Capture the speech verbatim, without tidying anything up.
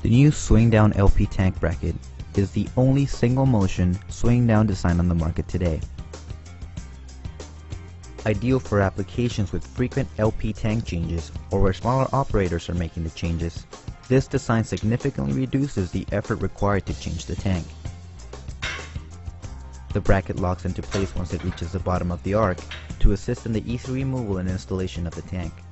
The new swing down L P tank bracket is the only single motion swing down design on the market today. Ideal for applications with frequent L P tank changes or where smaller operators are making the changes, this design significantly reduces the effort required to change the tank. The bracket locks into place once it reaches the bottom of the arc to assist in the easy removal and installation of the tank.